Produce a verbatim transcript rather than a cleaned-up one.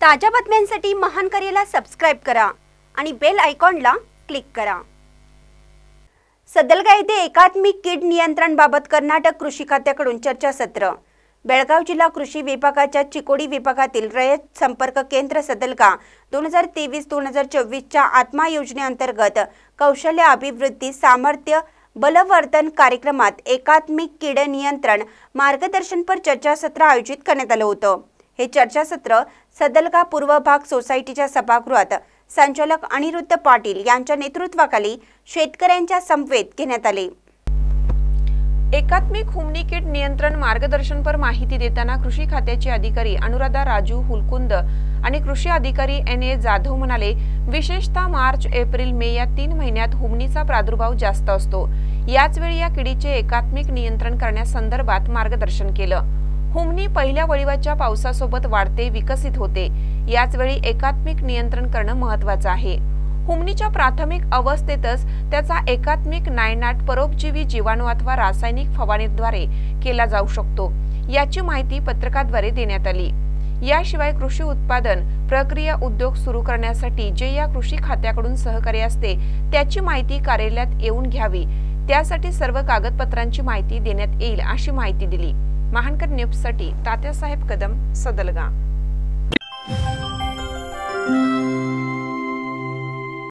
ताज्या बातम्यांसाठी महान करेला सबस्क्राइब करा आणि बेल आयकॉनला क्लिक करा। सदलगा येथे एकात्मिक कीड नियंत्रण बाबत कर्नाटक कृषी खात्याकडून चर्चासत्र। बेळगाव जिल्हा कृषी विभागाच्या चिकोडी विभागातील रयत संपर्क केंद्र सदलगा दोन हजार तेवीस दोन हजार चोवीस च्या आत्मा योजनेअंतर्गत कौशल्य अभिवृद्धी सामर्थ्य बलवर्धन कार्यक्रमात एकात्मिक कीड नियंत्रण मार्गदर्शनपर चर्चासत्र आयोजित करण्यात आले होते। हे चर्चासत्र सदलगा पूर्व भाग सोसायटीच्या सभागृहात संचालक अनिरुद्ध पाटील यांच्या नेतृत्वाखाली शेतकऱ्यांच्या समवेत घेण्यात आले। एकात्मिक हुमणी कीड नियंत्रण मार्गदर्शनपर माहिती देताना कृषी खात्याचे अधिकारी अनुराधा राजू हुलकुंद आणि कृषी अधिकारी एन ए जाधव म्हणाले, विशेषतः मार्च एप्रिल मे या तीन महिन्यात हुमणीचा प्रादुर्भाव जास्त असतो। याच वेळी या किडीचे एकात्मिक नियंत्रण करण्यासंदर्भात मार्गदर्शन केलं। हुमणी पहिल्या वळीवाच्या पावसासोबत वाढते विकसित होते, याच वेळी एकात्मिक नियंत्रण करणं महत्त्वाचं आहे। हुमणीच्या प्राथमिक अवस्थेतच त्याचा एकात्मिक नायनाट परोपजीवी जीवाणू अथवा रासायनिक फवारणीद्वारे केला जाऊ शकतो, याची माहिती पत्रकाद्वारे देण्यात आली। याशिवाय कृषी उत्पादन प्रक्रिया उद्योग सुरू करण्यासाठी जे या कृषी खात्याकडून सहकार्य असते त्याची माहिती कार्यालयात येऊन घ्यावी, त्यासाठी सर्व कागदपत्रांची माहिती देण्यात येईल अशी माहिती दिली। महानकर न्यूज साठी तात्यासाहेब कदम, सदलगा।